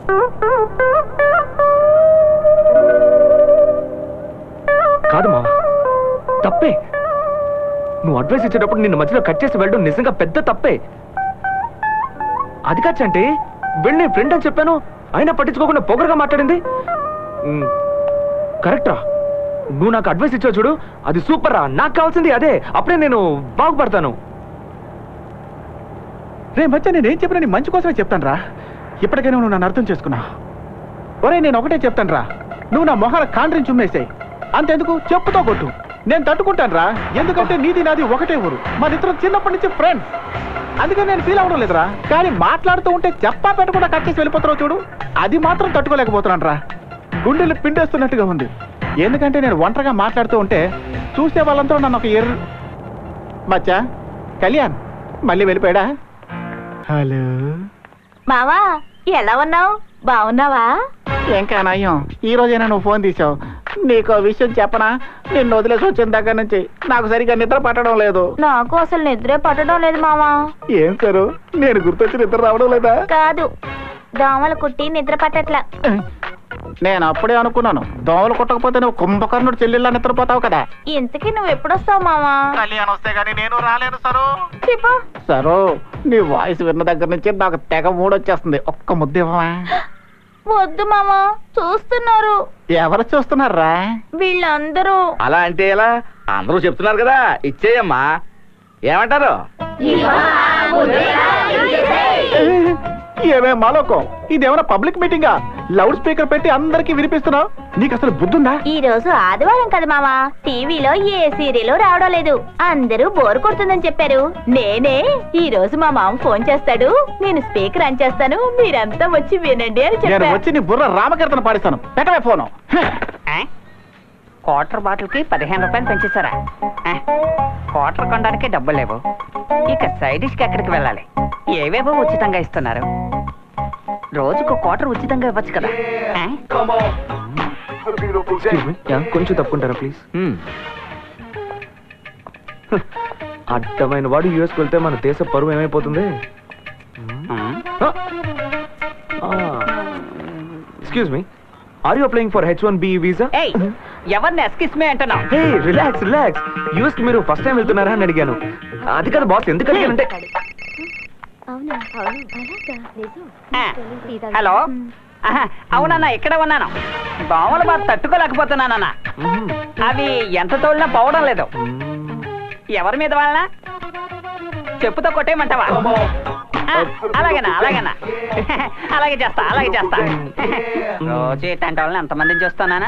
కాదు మావా, తప్పే. నువ్వు అడ్వైస్ ఇచ్చేటప్పుడు నిన్ను మధ్యలో కట్ చేసి వెళ్ళడం నిజంగా పెద్ద తప్పే. అది కాచంటే వెళ్ళి నేను ఫ్రెండ్ అని చెప్పాను, అయినా పట్టించుకోకుండా పొగరుగా మాట్లాడింది. కరెక్టా? నువ్వు నాకు అడ్వైస్ ఇచ్చావు చూడు, అది సూపర్ రా. నాకు కావాల్సింది అదే. అప్పుడే నేను బాగుపడతాను. రే మధ్య నేనేం చెప్పినా నీ మంచి కోసమే చెప్తాను రా. ఇప్పటికైనా నువ్వు నన్ను అర్థం చేసుకున్నా. ఒరే నేను ఒకటే చెప్తాను రా, నువ్వు నా మొహాల కాండ్రిని చుమ్మేసాయి. అంతెందుకు చెప్పుతో కొట్టు, నేను తట్టుకుంటాను రా. ఎందుకంటే నీది నాది ఒకటే ఊరు, మన ఇద్దరం చిన్నప్పటి నుంచి ఫ్రెండ్స్. అందుకని నేను ఫీల్ అవ్వడం లేదురా. కానీ మాట్లాడుతూ ఉంటే చెప్పా పెట్టకుండా కట్ చేసి వెళ్ళిపోతున్నావు చూడు, అది మాత్రం తట్టుకోలేకపోతున్నాను రా. గుండెలు పిండేస్తున్నట్టుగా ఉంది. ఎందుకంటే నేను ఒంటరిగా మాట్లాడుతూ ఉంటే చూసే వాళ్ళంతా నన్ను ఒక మచ్చా కళ్యాణ్ మళ్ళీ వెళ్ళిపోయాడా? హలో మావా, ఎలా ఉన్నావు? బాగున్నావా? ఇంకా నయ్యం, ఈ రోజైనా నువ్వు ఫోన్ తీసావు. నీకు విషయం చెప్పనా? నిన్ను వదిలేసి వచ్చిన దగ్గర నుంచి నాకు సరిగ్గా నిద్ర పట్టడం లేదు. నాకు అసలు నిద్రే పట్టడం లేదు మావా. ఏం సారు, నేను గుర్తొచ్చి నిద్ర రావడం లేదా? కాదు, దోమలు కుట్టి నిద్ర పట్టట్లా. నేను అప్పుడే అనుకున్నాను, దోమలు కుట్టకపోతే నువ్వు కుంభకర్ణుడు చెల్లెళ్ళ నిద్రపోతావు కదా. ఇంతకీ నువ్వు ఎప్పుడొస్తావు మావా? కళ్యాణ్ వస్తే గానీ నేను రాలేను సరు. చెప్పు సరు, నీ వాయిస్ విన్న దగ్గర నుంచి నాకు తెగ మూడొచ్చేస్తుంది. ఒక్క ముద్ద ఇవ్వవా? వద్దు మామా, చూస్తున్నారు. ఎవరు చూస్తున్నారా? వీళ్ళందరూ. అలా అంటే ఎలా? అందరూ చెప్తున్నారు కదా, ఇచ్చేయమ్మా. ఏమంటారు? ఏమే మాలోకం, ఇదేమైనా పబ్లిక్ మీటింగా? లౌడ్ స్పీకర్ పెట్టి అందరికి వినిపిస్తున్నావు. నీకు అసలు బుద్ధుందా? ఈ రోజు ఆదివారం కదా మామా, టీవీలో ఏ సీరియల్ రావడం లేదు. అందరూ బోర్ కొడుతుందని చెప్పారు. నేనే ఈ రోజు మా మామ ఫోన్ చేస్తాడు, నేను స్పీకర్ ఆన్ చేస్తాను, మీరంతా వచ్చి వినండి అని నేను చెప్పాను. వచ్చి నీ బుర్ర రామకీర్తన పాడిస్తాను. పెట్టవే ఫోను. క్వార్టర్ బాటిల్కి 15 రూపాయలు పెంచేశారా? క్వార్టర్ కొనడానికి డబ్బులు లేవు. ఇక సైడ్ డిష్కి ఎక్కడికి వెళ్ళాలి? ఏవేవో ఉచితంగా ఇస్తున్నారు. రోజుకు క్వార్టర్ ఉచితంగా ఇవ్వచ్చు కదా. కొంచెం తప్పుకుంటారా ప్లీజ్? అడ్డమైన వాడు యూఎస్కి వెళ్తే మన దేశ పరువు ఏమైపోతుంది? Excuse me, are you applying for H1B visa? ఎవరిని ఎస్కిస్ మీ అంటున్నావు? హే రిలాక్స్ రిలాక్స్. యూఎస్ కి మీరు ఫస్ట్ టైం వెళ్తున్నారా అని అడిగాను. అది కదా బాస్, ఎందుకు అడిగానంటే. హలో, అవునన్నా, ఇక్కడే ఉన్నాను. దోమలు బాగా తట్టుకోలేకపోతున్నానన్నా. అవి ఎంత తోలినా పోవడం లేదు. ఎవరి మీద వాళ్ళ చెప్పుతో కొట్టేయమంటావా? అలాగేనా అలాగేనా, అలాగే చేస్తా అలాగే చేస్తా. రోజు ఇట్లాంటి వాళ్ళని ఎంతమందిని చూస్తున్నానా?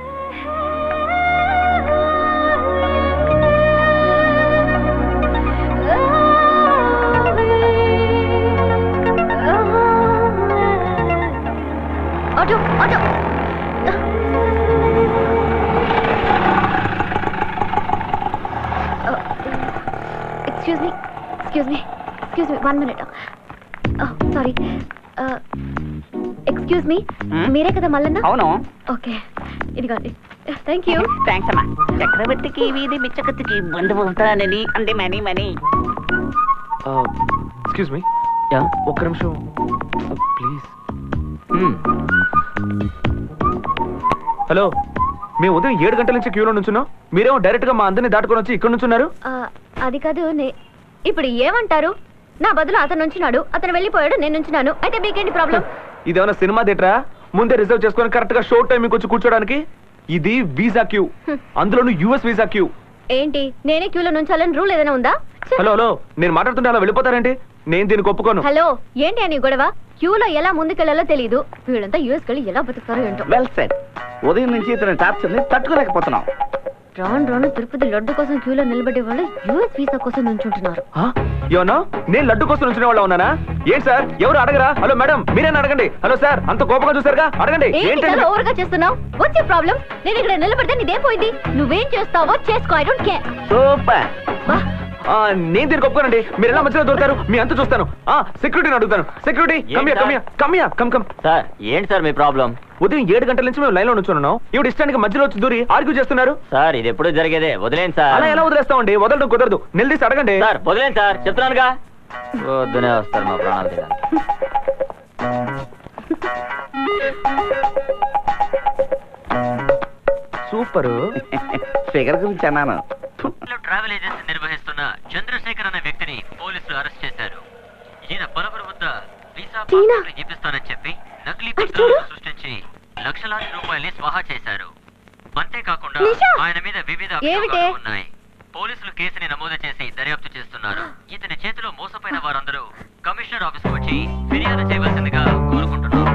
Auto auto. Excuse me excuse me excuse me 1 minute. Sorry, excuse me, మీరే కదా మల్లన్న? అవును. ఓకే, ఇదిగోండి. Thank you. థ్యాంక్స్ అమ్మా. చక్రవర్తికి వీధి బిచ్చకత్తికి బంధువు అవుతానని అంటే మనీ మనీ. ఎక్స్క్యూజ్ మీ, ఒక్క నిమిషం ప్లీజ్. హలో, మేము ఉదయం 7 గంటల నుంచి క్యూలో నుంచున్నాం. మీరేమో డైరెక్ట్ గా మా అందరిని దాటుకొని వచ్చి ఇక్కడ నుంచున్నారు. అది కాదు, ఇప్పుడు ఏమంటారు? నా బదులు అతను నుంచున్నాడు, అతను వెళ్ళిపోయాడు, నేను నుంచున్నాను. అయితే మీకేంటి ప్రాబ్లం? ఇదేమన్నా సినిమా థియేటరా? ముందే రిజర్వ్ చేసుకొని కరెక్ట్ గా షో టైంకి వచ్చి కూర్చోడానికి? ఇది వీసా క్యూ, అందులోనూ యూఎస్ వీసా క్యూ. ఏంటి, నేనే క్యూలో నుంచాలని రూల్ ఏదైనా ఉందా? హలో హలో, నేను మాట్లాడుతుంటే అలా వెళ్ళిపోతారేంటి? నేను దీనికి ఒప్పుకోను. హలో, ఏంటి అని గొడవ? క్యూలో ఎలా ముందుకెళ్లాలో తెలియదు. వీళ్ళంతా యూఎస్ కెళ్ళి ఎలా బతుకుతారో ఏంటో. Well set. ఉదయం నుంచి ఇతని టార్చర్ని తట్టుకోలేకపోతున్నాం. రాను రాను తిరుపతి లడ్డు కోసం క్యూలో నిలబడే వాళ్ళు యూఎస్ వీసా కోసం నుంచుంటున్నారు. ఏమన్నా నేను లడ్డు కోసం నుంచునే వాళ్ళ ఉన్నానా? ఏంటి సార్, ఎవరు అడగరా? హలో మేడం, మీరేనా అడగండి. హలో సార్, అంత కోపంగా చూసారుగా, అడగండి. ఏంటి ఓవర్గా చేస్తున్నావు? వచ్చే ప్రాబ్లం? నేను ఇక్కడ నిలబడితే నీదేం పోయింది? నువ్వేం చేస్తావో చేసుకో, ఐ డోంట్ కేర్. సూపర్. నేను దీనికి ఒప్పుకోనండి. మీరు ఎలా మధ్యలో దొరుకుతారు? మీ అంత చూస్తాను. సెక్యూరిటీని అడుగుతాను. Security, come. సార్, ఏంటి సార్ మీ ప్రాబ్లం? ఉదయం 7 గంటల నుంచి మేము లైన్ లో నుంచున్నాం. ఇప్పుడు ఇష్టానికి మధ్యలో వచ్చి దూరి ఆర్గ్యూ చేస్తున్నారు. సార్, ఇది ఎప్పుడు జరిగేదే, వదిలేండి సార్. అలా ఎలా వదిలేస్తామండి? వదలడం కుదరదు. నిలదీసి అడగండి. సార్ వదిలేండి సార్, చెప్తున్నానుగా. వద్దునే వస్తారు మా ప్రాణాలు. సూపర్. ఫిగర్ గురించి అన్నాను. ట్రావెల్ ఏజెన్సీ నిర్వహిస్తున్న చంద్రశేఖర్ అనే వ్యక్తిని పోలీసులు అరెస్ట్ చేశారు. ఈయన పలువురు వద్ద వీసా పాస్పోర్ట్లు చూపిస్తానని చెప్పి నకిలీ పత్రాలను సృష్టించి లక్షలాది రూపాయల్ని స్వాహా చేశారు. అంతేకాకుండా ఆయన మీద వివిధ అభియోగాలు ఉన్నాయి. పోలీసులు కేసుని నమోదు చేసి దర్యాప్తు చేస్తున్నారు. ఇతని చేతిలో మోసపోయిన వారందరూ కమిషనర్ ఆఫీస్ కు వచ్చి ఫిర్యాదు చేయవలసిందిగా కోరుకుంటున్నాం.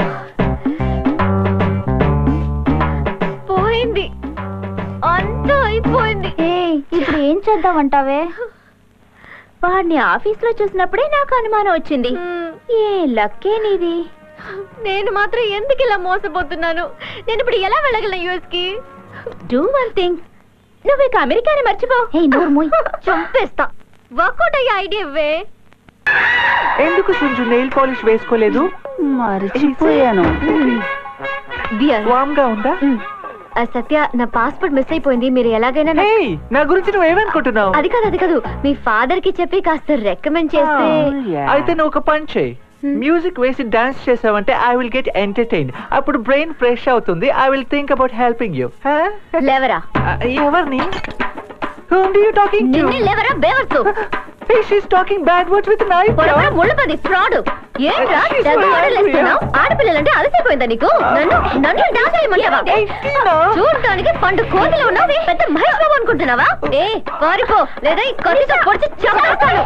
పోయింది, అంతా అయిపోయింది. ఇప్పుడు ఏం చేద్దామంటావే? వాడిని ఆఫీస్ లో చూసినప్పుడే నాకు అనుమానం వచ్చింది. ఏ లక్కే నీది. నేను మాత్రం ఎందుకు ఇలా మోసపోతున్నాను? నేను ఇప్పుడు ఎలా వెళ్ళగలను యూఎస్ కి? డూ వన్ థింగ్, నువ్వు ఇక అమెరికాని మర్చిపో. చంపేస్తా. వర్కౌట్ అయ్యే ఐడియా ఇవ్వే. ఎందుకు సంజు నెయిల్ పాలిష్ వేసుకోలేదు? మర్చిపోయాను. వామ్గా ఉందా? సత్య, నా పాస్పోర్ట్ మిస్ అయిపోయింది. మీరు ఎలాగైనా నా గురించి నువ్వేమనుకుంటున్నావు? అది కాదు మీ ఫాదర్ కి చెప్పి కాస్త రికమెండ్ చేస్తే. అయితే నువ్వు ఒక పని చేయి. మ్యూజిక్ వేసి డాన్స్ చేసావంటే ఐ విల్ గెట్ ఎంటర్టైన్డ్. అప్పుడు బ్రెయిన్ ఫ్రెష్ అవుతుంది. I will think about helping you. లేవరా? ఎవరిని? Whom do you talking to? నిన్నే లేవరా బేవర్సు. Hey, she's talking bad words with knife. పొరపాటు ముళ్ళపది ఫ్రాడ్. ఏంట్రా డబ్బు ఆడలేస్తున్నావు? ఆడపిల్లలంటే అలసిపోయిందా నీకు? నన్ను డాన్స్ చేయమంటావా? చూడటానికి పండు కోతిలో ఉన్నావు. పెద్ద మహేష్ బాబు అనుకుంటున్నావా? పారిపో, లేదా ఈ కత్తితో పొడిచి చంపేస్తాను.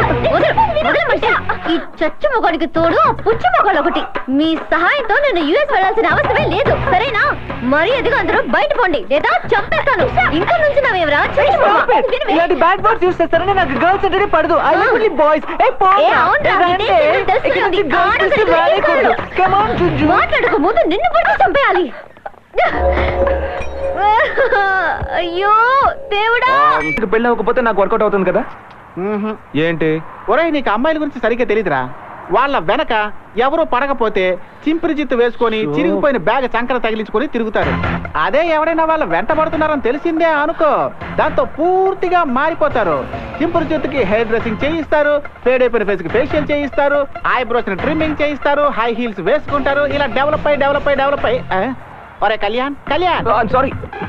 ఈ చచ్చు మొగాడికి తోడు ఆ పుచ్చు మొగాడు ఒకటి. మీ సహాయంతో నేను యుఎస్ వెళ్లాల్సిన అవసరమే లేదు, సరేనా? మరి ఎదుగు అందరూ బయట పోండి, లేదా చంపేస్తాను. ఇంకా నుంచి నావేవరా? ఇలాంటి బ్యాడ్ వర్డ్స్ యూస్ చేస్తారని నాకు గర్ల్స్ అంటే పడదు. I like only boys. మాట్లాడక ముందు నిన్ను పట్టి చంపేయాలి. అయ్యో దేవుడా. పెళ్ళి అవ్వకపోతే నాకు వర్కౌట్ అవుతుంది కదా? ఏంటి? ఒరేయ్, నీకు అమ్మాయిల గురించి సరిగ్గా తెలీదురా. వాళ్ళ వెనక ఎవరు పడకపోతే చింపిరి జిత్తు వేసుకొని చిరిగిపోయిన బ్యాగ్ చంకర తగిలించుకొని తిరుగుతారు. అదే ఎవరైనా వాళ్ళ వెంట పడుతున్నారని తెలిసిందే అనుకో, దాంతో పూర్తిగా మారిపోతారు. చింపురు జిత్తుకి హెయిర్ డ్రెస్సింగ్ చేయిస్తారు, ఫేడ్ అయిపోయిన ఫేస్ కి ఫేషియల్ చేయిస్తారు, ఐబ్రోస్ ని ట్రిమ్మింగ్ చేయిస్తారు, హై హీల్స్ వేసుకుంటారు. ఇలా డెవలప్ అయి ఒరే కళ్యాణ్ సారీ,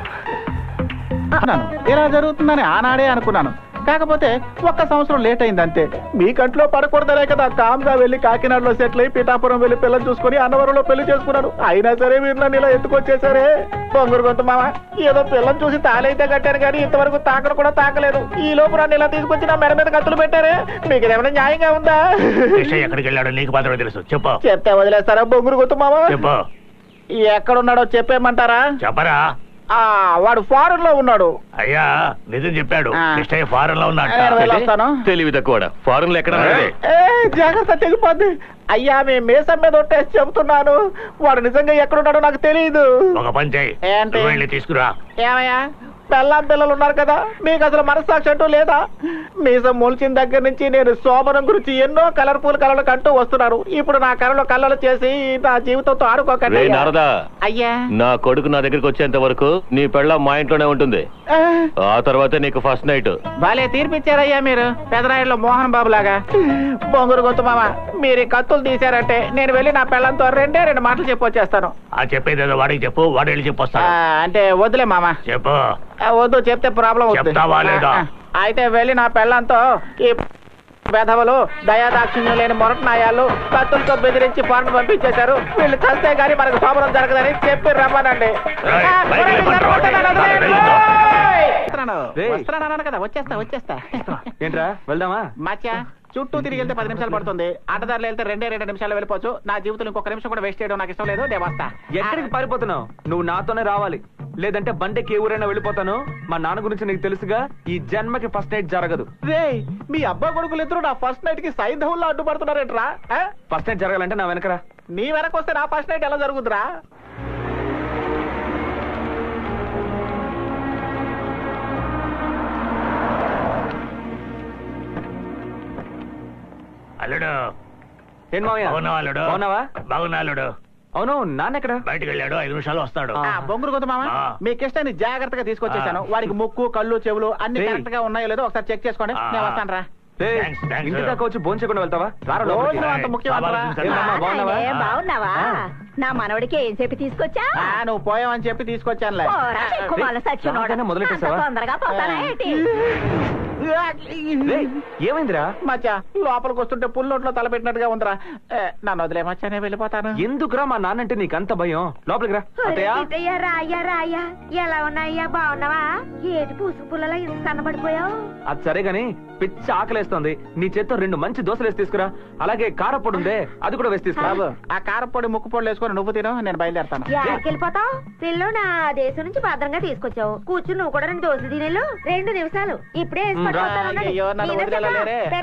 ఇలా జరుగుతుందని ఆనాడే అనుకున్నాను. కాకపోతే 1 సంవత్సరం లేట్ అయింది అంతే. మీ కంట్లో పడకూడదనే కదా కామ్గా వెళ్ళి కాకినాడలో సెటిల్ అయి పిఠాపురం వెళ్ళి పిల్లలు చూసుకుని అన్నవరంలో పెళ్లి చేసుకున్నాను. అయినా సరే మీరు నన్ను ఇలా ఎత్తుకొచ్చేసారే. బొంగురు గొంతు మామ, ఏదో పిల్లలు చూసి తాళైతే కట్టారు కానీ ఇంతవరకు తాకడం కూడా తాకలేదు. ఈ లోపు నన్ను ఇలా తీసుకొచ్చి నా మెడ మీద కత్తులు పెట్టారే. మీకు ఏమైనా న్యాయంగా ఉందా? ఎక్కడికి వెళ్ళాడో నీకు మాత్రమే తెలుసు, చెప్పు. చెప్తే వదిలేస్తారా బొంగురు గొంతు మామ? చెప్పు. ఎక్కడున్నాడో చెప్పేయమంటారా? చెప్పరా. వాడు ఫారెన్ లో ఉన్నాడు. అయ్యా నిజం చెప్పాడు. కృష్ణయ్య ఫారెన్ లో ఉన్నాడు. తెలివి తక్కువ. ఫారెన్ లో ఎక్కడ? జాగ్రత్త, తెగిపోద్ది. అయ్యా మీ మీసం మీద ఒట్టేసి చెబుతున్నాను, వాడు నిజంగా ఎక్కడున్నాడో నాకు తెలియదు. ఒక పని చేయి, వెళ్ళి తీసుకురా. ఏమయ్యా, పెళ్ళాం పిల్లలు ఉన్నారు కదా, మీకు అసలు మనస్సాక్షి అంటూ లేదా? మీసం మొలిచిన దగ్గర నుంచి నేను శోభనం గురించి ఎన్నో కలర్ఫుల్ కళలు కంటూ వస్తున్నాను. ఇప్పుడు నా కళలో కళ్ళలు చేసి నా జీవితంతో ఆడుకోకండి. అయ్యా, నా కొడుకు నా దగ్గరికి వచ్చేంత వరకు నీ పెళ్ళ మా ఇంట్లోనే ఉంటుంది. ఆ తర్వాత నీకు ఫస్ట్ నైట్. భలే తీర్పిచ్చారయ్యా మీరు, పెదరాయుడులో మోహన్ బాబు లాగా. బొంగురు గొంతు మామ, మీరు ఈ కత్తులు తీశారంటే నేను వెళ్ళి నా పెళ్ళంతో 2 మాటలు చెప్పొచ్చేస్తాను. చెప్పేది వాడికి చెప్పు, వాడు వెళ్ళి చెప్పొస్తా. అంటే వద్దులే మామ. చెప్పు. వద్దు, చెప్తే ప్రాబ్లం అవుతుంది. అయితే వెళ్ళి నా పెళ్ళంతో ఈ వెధవలు దయాదాక్షిణ్యం లేని మొరటనాయాలు కత్తులతో బెదిరించి ఫారెన్ పంపించేశారు. వీళ్ళు చస్తే గానీ మనకు శోభనం జరగదని చెప్పి రమ్మనండి. కదా వచ్చేస్తా. ఏంట్రా వెళ్దామా? మచ్చా, చుట్టూ తిరిగి వెళ్తే 10 నిమిషాలు పడుతుంది. అడ్డదారులు వెళ్తే 2 నిమిషాలు వెళ్ళిపోవచ్చు. నా జీవితంలో ఇంకొక నిమిషం కూడా వేస్ట్ చేయడం నాకు ఇష్టం లేదు. నేను వస్తా. ఎక్కడికి పారిపోతున్నావు? నువ్వు నాతోనే రావాలి, లేదంటే బండికి ఏ ఊరైనా వెళ్ళిపోతాను. మా నాన్న గురించి నీకు తెలుసుగా, ఈ జన్మకి ఫస్ట్ నైట్ జరగదు. రే, మీ అబ్బా కొడుకులు ఇద్దరు నా ఫస్ట్ నైట్ కి సైంధవుల్లో అడ్డుపడుతున్నారేంట్రా? ఫస్ట్ నైట్ జరగాలంటే నా వెనకరా. నీ వెనక వస్తే నా ఫస్ట్ నైట్ ఎలా జరుగుతురా? అల్లుడు. ఏం మావయ్య? అల్లుడు బాగున్నావా? బాగున్నా అల్లుడు. అవును, నాన్న ఎక్కడ? బయటకు వెళ్ళాడు, 5 నిమిషాలు వస్తాడు. బొంగురు గొంతు మామ, మీ కిష్టాన్ని జాగ్రత్తగా తీసుకొచ్చేసాను. వాడికి ముక్కు, కళ్ళు, చెవులు అన్ని కరెక్ట్ గా ఉన్నాయో లేదో ఒకసారి చెక్ చేసుకోండి. నేను వస్తాను రా. ఇంటి దాకా వచ్చి భోంచకుండా వెళ్తావా? అంత ముఖ్యం. బాగున్నావా? నా మనవడికి ఏం చెప్పి తీసుకొచ్చా నువ్వు పోయావని చెప్పి తీసుకొచ్చానులే. రాగానే మొదలెట్టేసావా? తొందరగా పోతానా ఏంటి? రేయ్, ఏమైందిరా? మచ్చా లోపలికి వస్తుంటే పుల్లోట్లో తలపెట్టినట్టుగా ఉందిరా. నన్ను వదిలే మచ్చా, నేను వెళ్ళిపోతాను. ఎందుకురా మా నాన్నంటే నీకంత భయం? లోపలికి రా. అత్తయ్య, రాయ్యా ఎలా ఉన్నాయ్యా? బాగున్నావా? ఏటి పూసుకు పుల్లలో ఇంత సన్నబడిపోయావు? అది సరే గాని పిచ్చి ఆకలేస్తోంది. నీ చేత్తో 2 మంచి దోశలు వేసి తీసుకురా. అలాగే కారపొడి ఉందే, అది కూడా వేసి తీసుకురా. బాబు, ఆ కారపొడి ముక్కు పొడి వేసుకొని నువ్వు తిను, నేను బయలుదేరతాను. వెళ్ళిపోతావు పిల్లు? నా దేశం నుంచి భద్రంగా తీసుకొచ్చావు. కూర్చుని నువ్వు కూడా 2 దోశలు తినేళ్ళు. 2 నిమిషాలు ఇప్పుడే అయ్యో, నన్ను వదిలేలేరే.